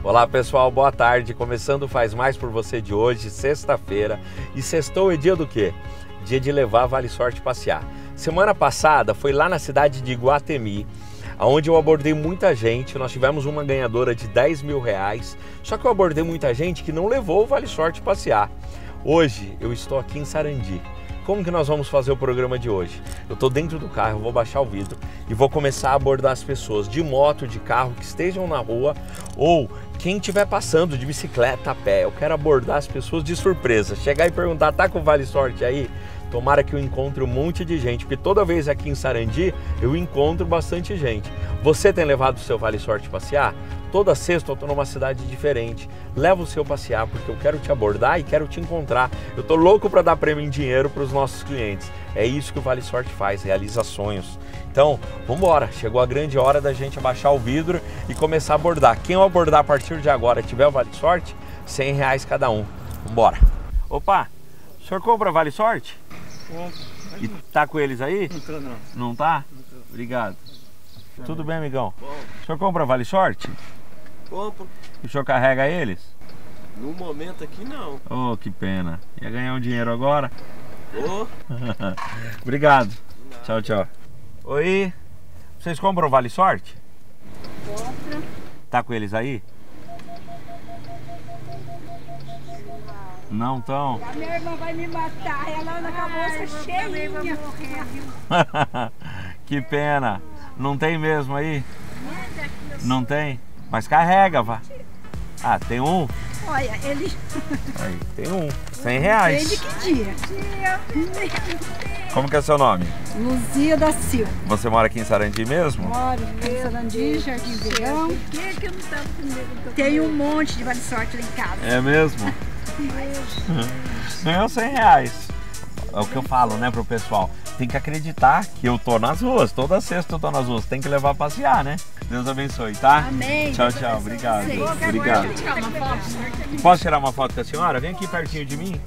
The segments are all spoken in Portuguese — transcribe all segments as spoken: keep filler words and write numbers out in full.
Olá pessoal, boa tarde. Começando o Faz Mais por Você de hoje, sexta-feira. E sextou é dia do quê? Dia de levar a Vale Sorte passear. Semana passada foi lá na cidade de Iguatemi, onde eu abordei muita gente. Nós tivemos uma ganhadora de dez mil reais. Só que eu abordei muita gente que não levou o Vale Sorte passear. Hoje eu estou aqui em Sarandi. Como que nós vamos fazer o programa de hoje? Eu estou dentro do carro, eu vou baixar o vidro e vou começar a abordar as pessoas de moto, de carro, que estejam na rua ou quem estiver passando de bicicleta, a pé. Eu quero abordar as pessoas de surpresa. Chegar e perguntar, tá com o Vale Sorte aí? Tomara que eu encontre um monte de gente, porque toda vez aqui em Sarandi eu encontro bastante gente. Você tem levado o seu Vale Sorte passear? Toda sexta eu estou numa cidade diferente. Leva o seu passear, porque eu quero te abordar e quero te encontrar. Eu estou louco para dar prêmio em dinheiro para os nossos clientes. É isso que o Vale Sorte faz, realiza sonhos. Então, vamos embora. Chegou a grande hora da gente abaixar o vidro e começar a abordar. Quem eu abordar a partir de agora tiver o Vale Sorte, cem reais cada um. Vamos embora. Opa, o senhor compra Vale Sorte? Compro. E tá com eles aí? Não tô, não. Não tá? Não tô. Obrigado. Tudo bem, amigão? Bom. O senhor compra Vale Sorte? Compro. O senhor carrega eles? No momento aqui não. Oh, que pena. Ia ganhar um dinheiro agora? Oh. Obrigado. Tchau, tchau. Oi. Vocês compram Vale Sorte? Compra. Tá com eles aí? Não tão? A minha irmã vai me matar. Ela anda com a bolsa cheinha. Que pena. Não tem mesmo aí? Não tem? Mas carrega, vá. Ah, tem um? Olha, ele... Aí, tem um. cem reais. Desde que dia? Como que é seu nome? Luzia da Silva. Você mora aqui em Sarandi mesmo? Moro em Sarandi, Jardim Verão. Por que que eu não tava comigo? Tem um monte de Vale Sorte lá em casa. É mesmo? Ganhou cem reais. É o que eu falo, né, pro pessoal. Tem que acreditar que eu tô nas ruas. Toda sexta eu tô nas ruas. Tem que levar a passear, né? Deus abençoe, tá? Amém. Tchau, tchau. Obrigado. Sim. Obrigado. Tirar uma foto? Posso tirar uma foto com a senhora? Vem aqui pertinho de mim.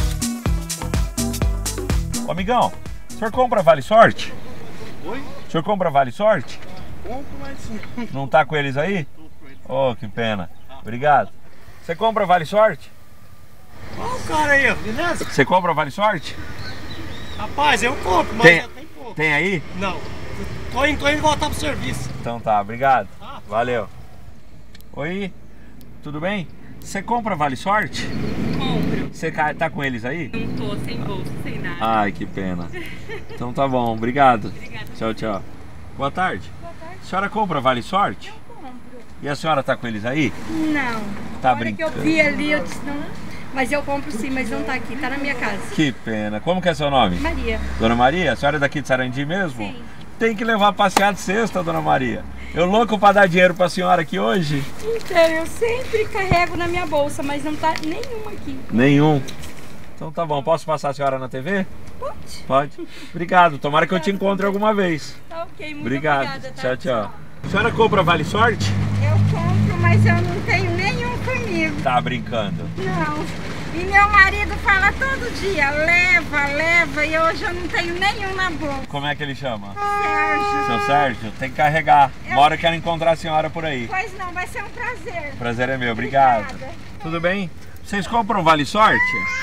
Ô, amigão, o senhor compra Vale Sorte? Oi? O senhor compra Vale Sorte? Compro, mas não. Não tá com eles aí? Oh, que pena. Obrigado. Você compra Vale Sorte? Olha o cara aí, ó. Beleza? Você compra Vale Sorte? Rapaz, eu compro, mas Tem, já tem pouco. tem aí? Não. Tô indo, tô indo voltar pro serviço. Então tá, obrigado. Tá. Valeu. Oi, tudo bem? Você compra Vale Sorte? Compro. Você ca- tá com eles aí? Não tô sem bolsa, sem nada. Ai, que pena. Então tá bom, obrigado. Obrigada. Tchau, tchau. Boa tarde. Boa tarde. A senhora compra Vale Sorte? Compro. E a senhora tá com eles aí? Não. Tá A hora que eu brincando. vi ali, eu disse, não. Mas eu compro sim, mas não tá aqui, tá na minha casa. Que pena. Como que é seu nome? Maria. Dona Maria? A senhora é daqui de Sarandi mesmo? Sim. Tem que levar a passear de sexta, Dona Maria. Eu louco pra dar dinheiro pra senhora aqui hoje? Então, eu sempre carrego na minha bolsa, mas não tá nenhuma aqui. Nenhum. Então tá bom, posso passar a senhora na T V? Pode? Pode. Obrigado, tomara que eu te encontre alguma vez. Tá ok, muito Obrigado. obrigada. Tá? Tchau, tchau. A senhora compra Vale Sorte? Eu compro, mas eu não tenho nenhum comigo. Tá brincando. Não. E meu marido fala todo dia, leva, leva, e hoje eu não tenho nenhum na bolsa. Como é que ele chama? Sérgio. Seu Sérgio? Tem que carregar. Eu- Uma hora eu quero encontrar a senhora por aí. Pois não, vai ser um prazer. O prazer é meu, obrigado. Obrigada. Tudo bem? Vocês compram Vale Sorte?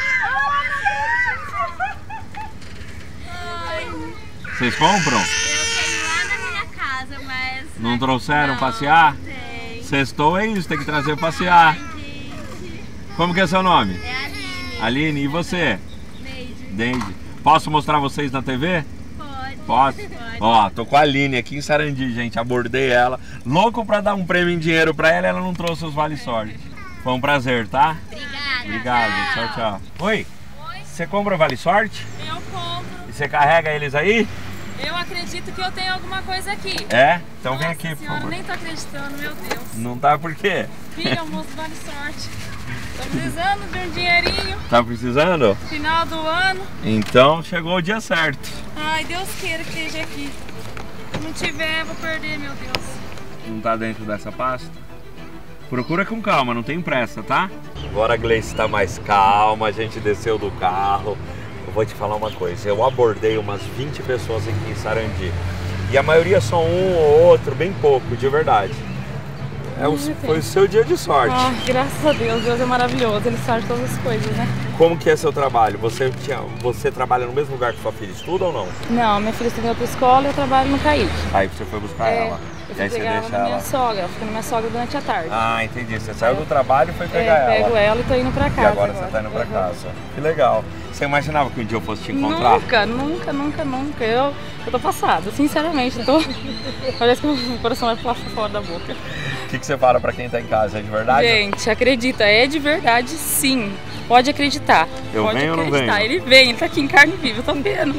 Vocês compram? Eu tenho lá na minha casa, mas... Não trouxeram passear? Tem. Sextou é isso, tem que trazer passear. Gente, Como que é seu nome? é a Aline. Aline, e você? Neide. Deide. Posso mostrar vocês na T V? Pode. Posso? Pode. Ó, tô com a Aline aqui em Sarandi, gente. Abordei ela. Louco pra dar um prêmio em dinheiro pra ela, ela não trouxe os Vale Sorte. Foi um prazer, tá? Obrigada. Obrigado. Tchau, tchau. Oi, Oi, você compra Vale Sorte? eu compro. E você carrega eles aí? Eu acredito que eu tenho alguma coisa aqui. É? Então vem Nossa aqui, por senhora, favor. nem tô acreditando, meu Deus. Não tá por quê? Filha, moço, vale sorte. Tô precisando de um dinheirinho, Tá precisando? final do ano. Então chegou o dia certo. Ai, Deus queira que esteja aqui. Se não tiver, vou perder, meu Deus. Não tá dentro dessa pasta? Procura com calma, não tem pressa, tá? Agora a Gleice tá mais calma, a gente desceu do carro. Eu vou te falar uma coisa, eu abordei umas vinte pessoas aqui em Sarandi. E a maioria só um ou outro, bem pouco, de verdade. É o, foi o seu dia de sorte. Ah, graças a Deus, Deus é maravilhoso, Ele sabe todas as coisas, né? Como que é seu trabalho? Você, tinha, você trabalha no mesmo lugar que sua filha estuda ou não? Não, minha filha estuda em outra escola e eu trabalho no Caique. Aí você foi buscar É, ela. eu E fui aí você pegar ela deixa na minha ela. sogra, eu fico na minha sogra durante a tarde. Ah, entendi. Você saiu do trabalho e foi pegar É, ela. pego ela e tô indo pra E casa. agora, você tá indo pra Uhum. casa. Que legal. Você imaginava que um dia eu fosse te encontrar? Nunca, nunca, nunca, nunca. Eu, eu tô passada, sinceramente. Eu tô... Parece que o coração vai pular pra fora da boca. O que, que você fala pra quem tá em casa? É de verdade? Gente, acredita, é de verdade sim. Pode acreditar. Eu Pode venho ou não acreditar. venho? Ele vem, ele tá aqui em carne viva, eu tô vendo.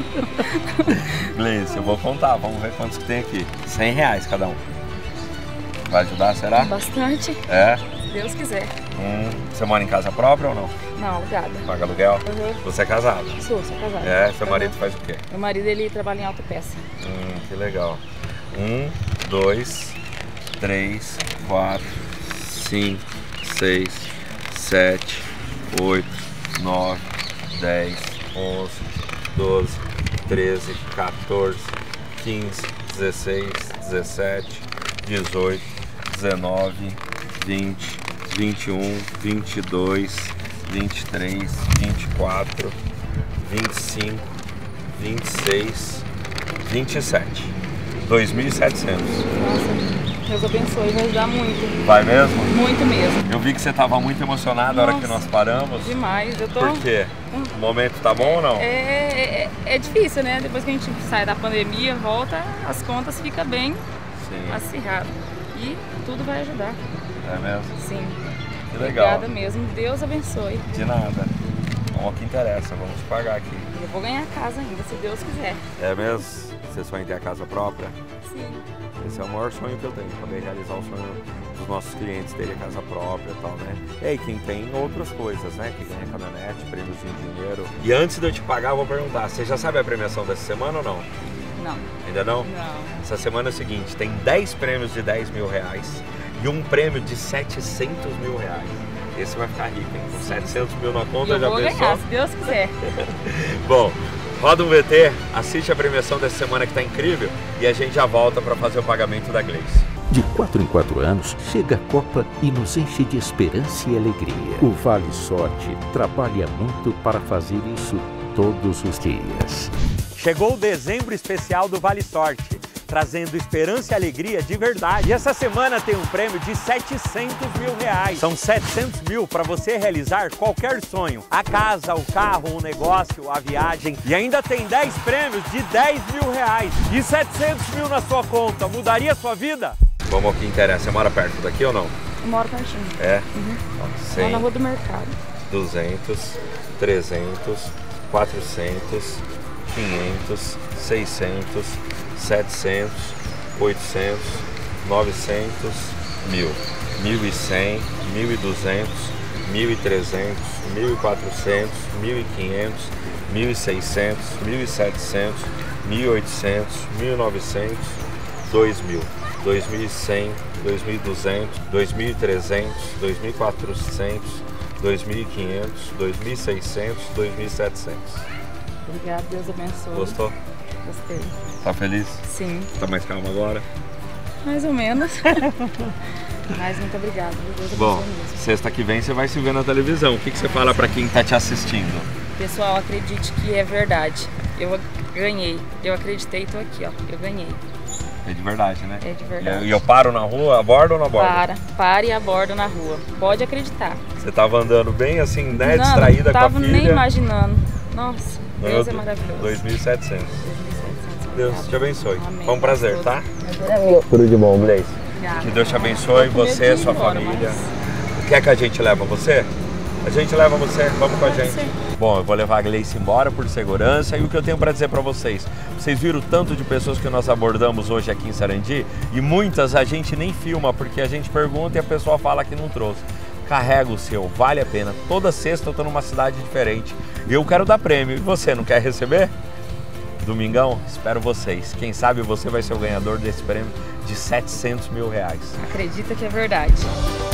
Gleice, eu vou contar. Vamos ver quantos que tem aqui. cem reais cada um. Vai ajudar, será? Bastante, É? se Deus quiser. Hum, você mora em casa própria ou não? Não, alugada. Paga aluguel? Uhum. Você é casado? Sou, sou casada. É? Seu Uhum. marido faz o quê? Meu marido, ele trabalha em autopeça. Hum, que legal. Um, dois, três, quatro, cinco, seis, sete, oito, nove, dez, onze, doze, treze, quatorze, quinze, dezesseis, dezessete, dezoito, dezenove, vinte, vinte e um, vinte e dois, vinte e três, vinte e quatro, vinte e cinco, vinte e seis, vinte e sete. dois mil e setecentos. Nossa, Deus abençoe, vai ajudar muito. Vai mesmo? Muito mesmo. Eu vi que você estava muito emocionado na hora que Nossa, nós paramos. Demais, eu tô... Por quê? O momento tá bom ou não? É, é, é difícil, né? Depois que a gente sai da pandemia, volta, as contas ficam bem Sim. acirradas. E tudo vai ajudar. É mesmo? Sim. Que legal. Obrigada mesmo. Deus abençoe. De nada. Vamos ao que interessa, vamos te pagar aqui. Eu vou ganhar a casa ainda, se Deus quiser. É mesmo? Você sonha em ter a casa própria? Sim. Esse é o maior sonho que eu tenho, poder realizar o sonho dos nossos clientes terem casa própria e tal, né? E aí, quem tem outras coisas, né? Que ganha caminhonete, prêmios em dinheiro. E antes de eu te pagar, eu vou perguntar, você já sabe a premiação dessa semana ou não? Não. Ainda não? Não. Essa semana é o seguinte, tem dez prêmios de dez mil reais e um prêmio de setecentos mil reais. Esse vai ficar rico, hein? Com setecentos mil na conta, Eu já vou pensou? ganhar, se Deus quiser. Bom, roda um V T, assiste a premiação dessa semana que tá incrível e a gente já volta para fazer o pagamento da Gleice. De quatro em quatro anos, chega a Copa e nos enche de esperança e alegria. O Vale Sorte trabalha muito para fazer isso todos os dias. Chegou o dezembro especial do Vale Sorte, trazendo esperança e alegria de verdade. E essa semana tem um prêmio de setecentos mil reais. São setecentos mil para você realizar qualquer sonho. A casa, o carro, o negócio, a viagem. E ainda tem dez prêmios de dez mil reais. E setecentos mil na sua conta. Mudaria a sua vida? Vamos ao que interessa. Você mora perto daqui ou não? Eu moro pertinho. É? Uhum. Lá cem, na Rua do Mercado. duzentos, trezentos, quatrocentos, quinhentos, seiscentos, setecentos, oitocentos, novecentos, mil, mil e cem, mil e duzentos, mil e trezentos, mil e quatrocentos, mil e quinhentos, mil e seiscentos, mil e setecentos, mil e oitocentos, mil e novecentos, dois mil, dois mil e cem, dois mil e duzentos, dois mil e trezentos, dois mil e quatrocentos, dois mil e quinhentos, dois mil e seiscentos, dois mil e setecentos. Obrigada, Deus abençoe. Gostou? Gostei. Tá feliz? Sim, Tá mais calmo agora? mais ou menos. Mas muito obrigada, Deus abençoe Bom, mesmo. sexta que vem você vai se ver na televisão. O que, que você fala pra quem tá te assistindo? Pessoal, acredite que é verdade. Eu ganhei. Eu acreditei e tô aqui, ó. Eu ganhei. É de verdade, né? É de E verdade. eu, e eu paro na rua, abordo ou não abordo? Para, pare e abordo na rua. Pode acreditar. Você tava andando bem assim, né? Não, Distraída não tava com a filha. nem imaginando. Nossa, No Deus é outro- maravilhoso. dois mil e setecentos. dois mil e setecentos, Deus obrigada. te abençoe. Amém. Foi um prazer, Deus tá? todo. Tudo de bom, Gleice. Obrigada. Que Deus te abençoe, Tô com medo você e de ir sua embora, família. mas- Quer que a gente leva você? A gente leva você, vamos com a Pode gente. ser. Bom, eu vou levar a Gleice embora por segurança e o que eu tenho para dizer para vocês. Vocês viram o tanto de pessoas que nós abordamos hoje aqui em Sarandi e muitas a gente nem filma porque a gente pergunta e a pessoa fala que não trouxe. Carrega o seu, vale a pena. Toda sexta eu tô numa cidade diferente e eu quero dar prêmio. E você não quer receber? Domingão, espero vocês. Quem sabe você vai ser o ganhador desse prêmio de setecentos mil reais. Acredita que é verdade.